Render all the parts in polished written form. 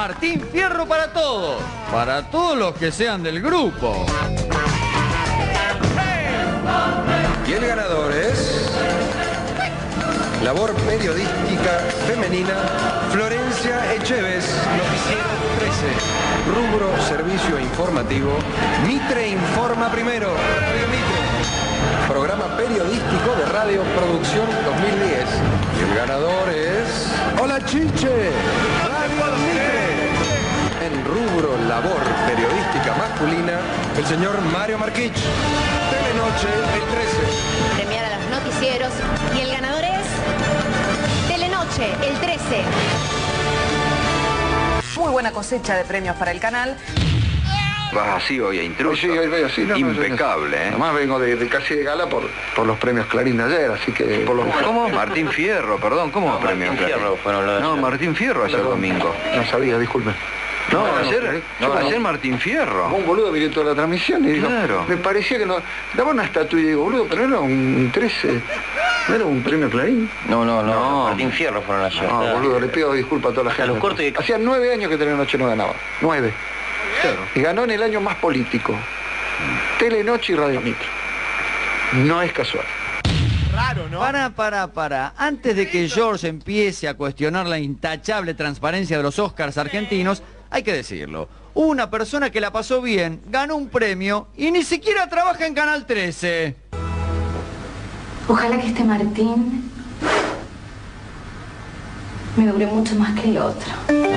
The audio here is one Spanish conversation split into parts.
Martín Fierro para todos los que sean del grupo. Y el ganador es... labor periodística femenina, Florencia Echeves, noticiero 13, rubro servicio informativo, Mitre Informa Primero, Radio Mitre, programa periodístico de Radio Producción 2010. Y el ganador es... ¡Hola Chiche! Radio Mitre. En rubro labor periodística masculina, el señor Mario Marquich, Telenoche, el 13. Premiar a los noticieros y el ganador es... Telenoche, el 13. Muy buena cosecha de premios para el canal. ¿Vas así hoy a Intruso? Sí, hoy voy así. Impecable, ¿eh? Además vengo de casi de gala por los premios Clarín de ayer, así que... ¿Cómo? Martín Fierro, perdón, ¿cómo premio Martín Fierro fueron los de No, ayer. Martín Fierro ayer domingo. No sabía, disculpe. No, ayer Martín Fierro. Un boludo miré toda la transmisión y digo, Claro. me parecía que no... Daba una estatua y digo, boludo, pero era un 13, ¿no era un premio Clarín? No, Martín Fierro fueron ayer. No, boludo, le pido disculpas a toda la Hasta gente. los cortes de- Hacía 9 años que Telenoche no ganaba. 9. Claro. Y ganó en el año más político. Telenoche y Radio Mitre. No es casual. Raro, ¿no? Para. Antes de que George empiece a cuestionar la intachable transparencia de los Oscars argentinos, hay que decirlo. Una persona que la pasó bien, ganó un premio y ni siquiera trabaja en Canal 13. Ojalá que este Martín me dure mucho más que el otro.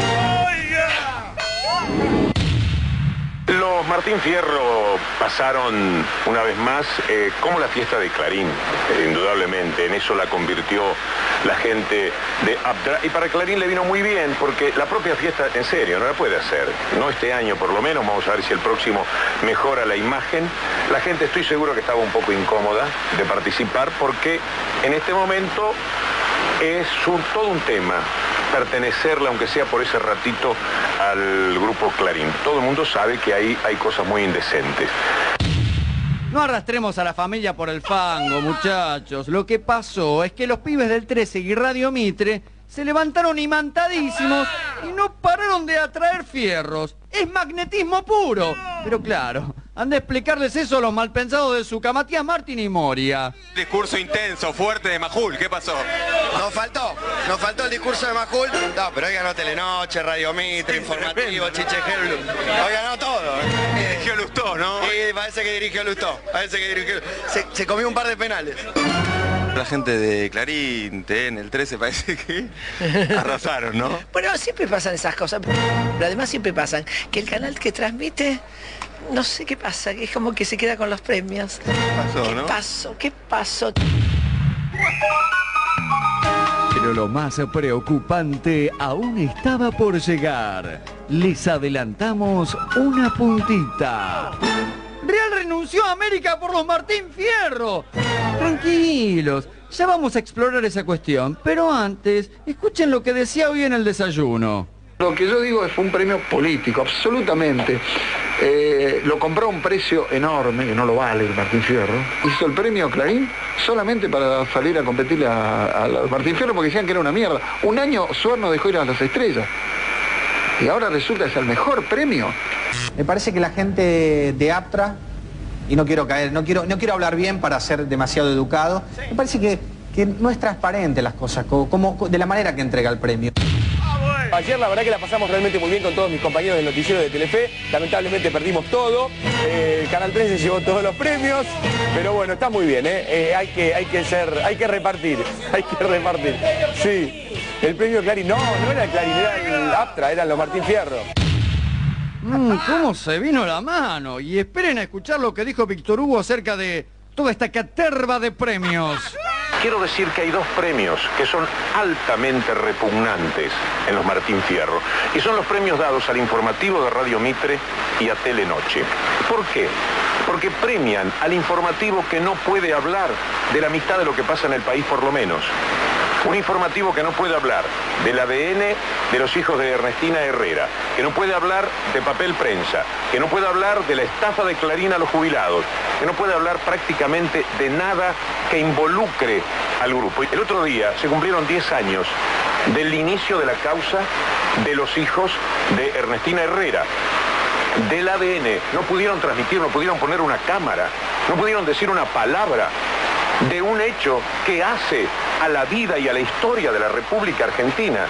Los Martín Fierro pasaron una vez más como la fiesta de Clarín, indudablemente. En eso la convirtió la gente de Aptra. Y para Clarín le vino muy bien porque la propia fiesta, en serio, no la puede hacer. No este año por lo menos, vamos a ver si el próximo mejora la imagen. La gente estoy seguro que estaba un poco incómoda de participar porque en este momento es todo un tema pertenecerle, aunque sea por ese ratito, al grupo Clarín. Todo el mundo sabe que ahí hay cosas muy indecentes. No arrastremos a la familia por el fango, muchachos. Lo que pasó es que los pibes del 13 y Radio Mitre se levantaron imantadísimos y no pararon de atraer fierros. Es magnetismo puro. Pero claro, han de explicarles eso a los malpensados de su Matías Martín y Moria. Discurso intenso, fuerte de Majul, ¿qué pasó? Nos faltó el discurso de Majul. No, pero hoy ganó Telenoche, Radio Mitre, Informativo, Chiche Gelu. Hoy ganó todo. Dirigió Lustó, ¿no? Y parece que dirigió Lustó. Se comió un par de penales. La gente de Clarín, TN, el 13, parece que arrasaron, ¿no? Bueno, siempre pasan esas cosas, pero además siempre pasan que el canal que transmite, no sé qué pasa, que es como que se queda con los premios. ¿Qué pasó? Pero lo más preocupante aún estaba por llegar. Les adelantamos una puntita. Real renunció a América por los Martín Fierro. Tranquilos, ya vamos a explorar esa cuestión. Pero antes, escuchen lo que decía hoy en el desayuno. Lo que yo digo es un premio político, absolutamente. Lo compró a un precio enorme, que no lo vale el Martín Fierro. Hizo el premio Clarín solamente para salir a competirle a Martín Fierro porque decían que era una mierda. Un año Suarno dejó ir a las estrellas. Y ahora resulta que es el mejor premio. Me parece que la gente de Aptra, y no quiero quiero hablar bien para ser demasiado educado, me parece que no es transparente las cosas, como de la manera que entrega el premio. Ayer la verdad que la pasamos realmente muy bien con todos mis compañeros del noticiero de Telefe. Lamentablemente perdimos todo. El Canal 13 se llevó todos los premios. Pero bueno, está muy bien, ¿eh? Hay que repartir. Sí. El premio Clarín, no era el Clarín, era el Aptra, eran los Martín Fierro. ¿Cómo se vino la mano? Y esperen a escuchar lo que dijo Víctor Hugo acerca de toda esta caterva de premios. Quiero decir que hay dos premios que son altamente repugnantes en los Martín Fierro. Y son los premios dados al informativo de Radio Mitre y a Telenoche. ¿Por qué? Porque premian al informativo que no puede hablar de la mitad de lo que pasa en el país por lo menos. Un informativo que no puede hablar del ADN de los hijos de Ernestina Herrera, que no puede hablar de papel prensa, que no puede hablar de la estafa de Clarín a los jubilados, que no puede hablar prácticamente de nada que involucre al grupo. El otro día se cumplieron 10 años del inicio de la causa de los hijos de Ernestina Herrera. Del ADN, no pudieron transmitir, no pudieron poner una cámara, no pudieron decir una palabra de un hecho que hace a la vida y a la historia de la República Argentina.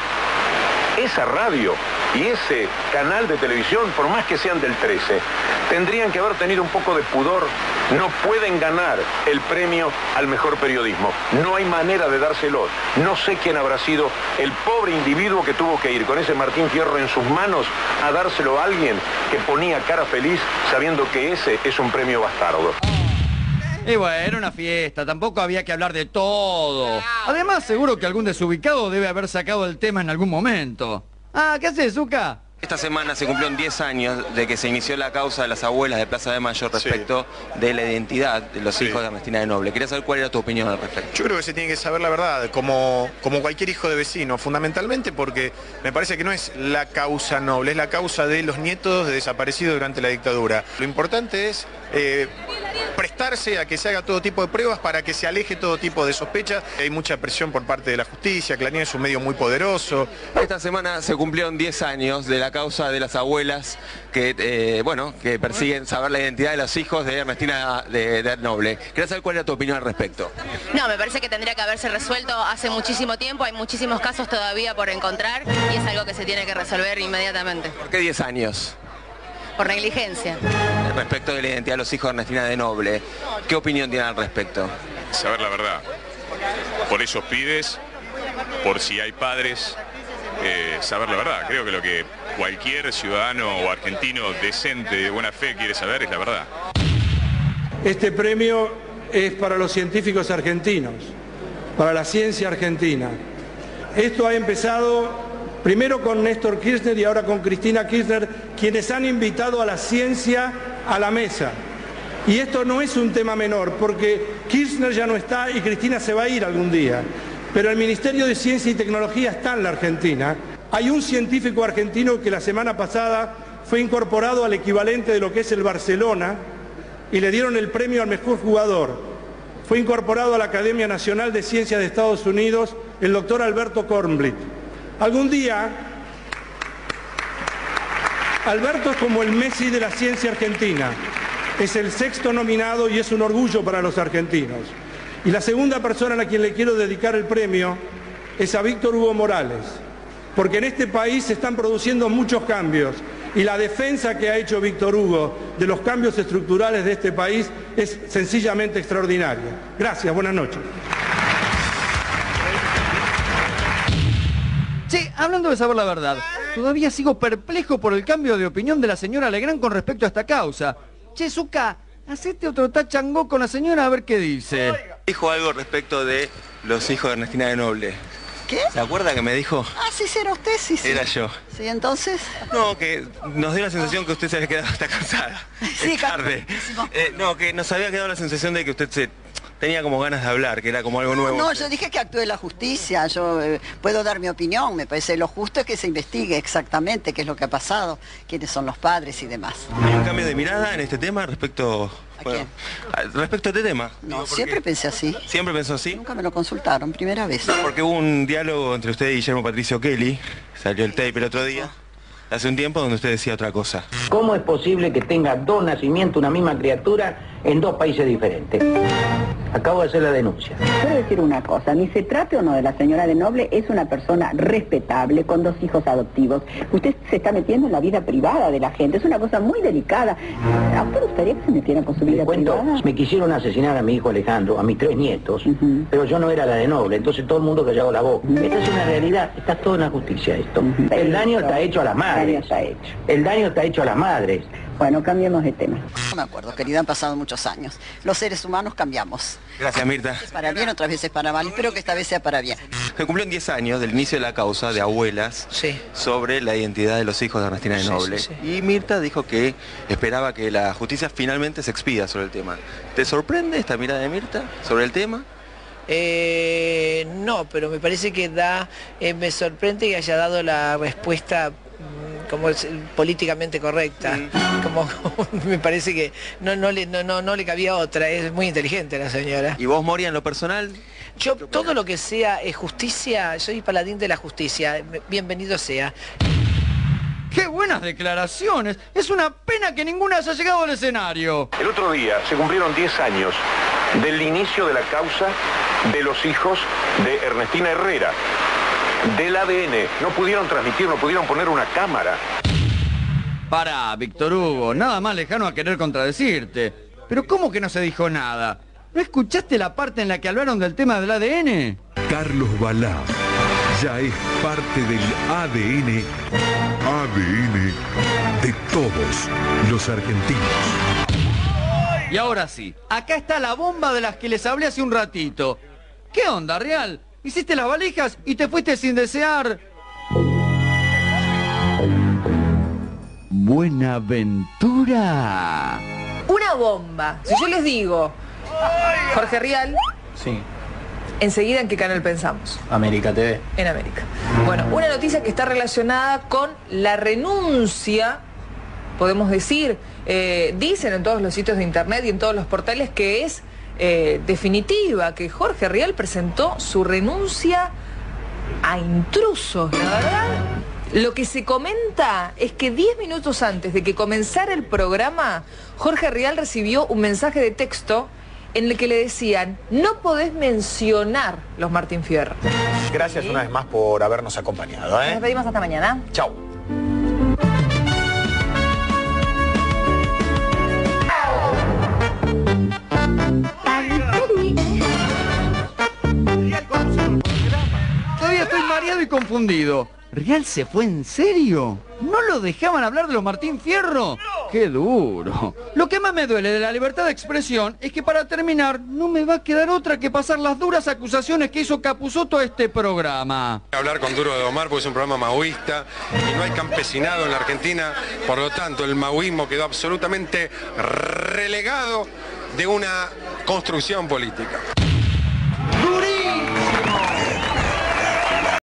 Esa radio y ese canal de televisión, por más que sean del 13, tendrían que haber tenido un poco de pudor. No pueden ganar el premio al mejor periodismo. No hay manera de dárselo. No sé quién habrá sido el pobre individuo que tuvo que ir con ese Martín Fierro en sus manos a dárselo a alguien que ponía cara feliz sabiendo que ese es un premio bastardo. Y bueno, era una fiesta, tampoco había que hablar de todo. Además, seguro que algún desubicado debe haber sacado el tema en algún momento. Ah, ¿qué haces, Zucca? Esta semana se cumplieron 10 años de que se inició la causa de las abuelas de Plaza de Mayo respecto de la identidad de los hijos de Ernestina de Noble. Quería saber cuál era tu opinión al respecto. Yo creo que se tiene que saber la verdad, como cualquier hijo de vecino, fundamentalmente porque me parece que no es la causa Noble, es la causa de los nietos de desaparecidos durante la dictadura. Lo importante es prestarse a que se haga todo tipo de pruebas para que se aleje todo tipo de sospechas. Hay mucha presión por parte de la justicia, Clarín es un medio muy poderoso. Esta semana se cumplieron 10 años de la causa de las abuelas que, que persiguen saber la identidad de los hijos de Ernestina de Noble. Quería saber cuál era tu opinión al respecto. No, me parece que tendría que haberse resuelto hace muchísimo tiempo, hay muchísimos casos todavía por encontrar y es algo que se tiene que resolver inmediatamente. ¿Por qué 10 años? Por negligencia. Respecto de la identidad de los hijos de Ernestina de Noble, ¿qué opinión tiene al respecto? Saber la verdad. Por esos pibes, por si hay padres, saber la verdad. Creo que lo que cualquier ciudadano o argentino decente de buena fe quiere saber es la verdad. Este premio es para los científicos argentinos, para la ciencia argentina. Esto ha empezado primero con Néstor Kirchner y ahora con Cristina Kirchner, quienes han invitado a la ciencia a la mesa. Y esto no es un tema menor, porque Kirchner ya no está y Cristina se va a ir algún día. Pero el Ministerio de Ciencia y Tecnología está en la Argentina. Hay un científico argentino que la semana pasada fue incorporado al equivalente de lo que es el Barcelona y le dieron el premio al mejor jugador. Fue incorporado a la Academia Nacional de Ciencias de Estados Unidos el doctor Alberto Kornblit. Algún día, Alberto es como el Messi de la ciencia argentina. Es el 6º nominado y es un orgullo para los argentinos. Y la segunda persona a la quien le quiero dedicar el premio es a Víctor Hugo Morales, porque en este país se están produciendo muchos cambios y la defensa que ha hecho Víctor Hugo de los cambios estructurales de este país es sencillamente extraordinaria. Gracias, buenas noches. Che, hablando de saber la verdad, todavía sigo perplejo por el cambio de opinión de la señora Legrand con respecto a esta causa. Che, Zucca, hacete otro tachangó con la señora a ver qué dice. Dijo algo respecto de los hijos de Ernestina de Noble. ¿Qué? ¿Se acuerda que me dijo? Ah, sí, era usted, sí. Era yo. Sí, entonces. No, que nos dio la sensación que usted se había quedado hasta cansada. Sí, es tarde. No, que nos había quedado la sensación de que usted tenía como ganas de hablar, que era como algo nuevo. No, yo dije que actúe la justicia, yo puedo dar mi opinión, me parece lo justo es que se investigue exactamente qué es lo que ha pasado, quiénes son los padres y demás. ¿Hay un cambio de mirada en este tema respecto respecto a este tema? No, siempre pensé así. ¿Siempre pensó así? Nunca me lo consultaron, primera vez. No, porque hubo un diálogo entre usted y Guillermo Patricio Kelly, salió el tape el otro día, hace un tiempo, donde usted decía otra cosa. ¿Cómo es posible que tenga dos nacimientos una misma criatura en dos países diferentes? Acabo de hacer la denuncia. Quiero decir una cosa, ni se trate o no de la señora de Noble, es una persona respetable, con 2 hijos adoptivos. Usted se está metiendo en la vida privada de la gente, es una cosa muy delicada. ¿A usted le gustaría que se metiera con su vida privada? Me quisieron asesinar a mi hijo Alejandro, a mis 3 nietos, pero yo no era la de Noble, entonces todo el mundo callado la boca. Esta es una realidad, está todo en la justicia esto. El daño está hecho a las madres. El daño está hecho a las madres. Bueno, cambiemos de tema. No me acuerdo, querida, han pasado muchos años. Los seres humanos cambiamos. Gracias, Mirta. Es para bien, otras veces para mal. Espero que esta vez sea para bien. Se cumplieron 10 años del inicio de la causa de abuelas sobre la identidad de los hijos de Ernestina de Noble. Y Mirta dijo que esperaba que la justicia finalmente se expida sobre el tema. ¿Te sorprende esta mirada de Mirta sobre el tema? No, pero me parece que me sorprende que haya dado la respuesta como políticamente correcta. Como me parece que no le cabía otra. Es muy inteligente la señora. ¿Y vos, Moria, en lo personal? Yo, todo lo que sea justicia, soy paladín de la justicia. Bienvenido sea. ¡Qué buenas declaraciones! Es una pena que ninguna haya llegado al escenario. El otro día se cumplieron 10 años del inicio de la causa de los hijos de Ernestina Herrera, del ADN. No pudieron transmitir, no pudieron poner una cámara. Pará, Víctor Hugo, nada más lejano a querer contradecirte. Pero ¿cómo que no se dijo nada? ¿No escuchaste la parte en la que hablaron del tema del ADN? Carlos Balá ya es parte del ADN de todos los argentinos. Y ahora sí, acá está la bomba de las que les hablé hace un ratito. ¿Qué onda, Real? ¿Hiciste las valijas y te fuiste sin desear? Buenaventura. Una bomba. Si yo les digo, Jorge Rial, Sí, enseguida ¿en qué canal pensamos? América TV. En América. Bueno, una noticia que está relacionada con la renuncia, podemos decir, dicen en todos los sitios de internet y en todos los portales que es definitiva, que Jorge Rial presentó su renuncia a Intrusos. La verdad, lo que se comenta es que 10 minutos antes de que comenzara el programa, Jorge Rial recibió un mensaje de texto en el que le decían: no podés mencionar los Martín Fierro. Gracias una vez más por habernos acompañado. Nos despedimos hasta mañana. Chau. Todavía estoy mareado y confundido. ¿Real se fue en serio? ¿No lo dejaban hablar de los Martín Fierro? ¡Qué duro! Lo que más me duele de la libertad de expresión es que para terminar no me va a quedar otra que pasar las duras acusaciones que hizo Capusotto a este programa. Hablar con Duro de Omar porque es un programa maoísta y no hay campesinado en la Argentina, por lo tanto el maoísmo quedó absolutamente relegado de una construcción política.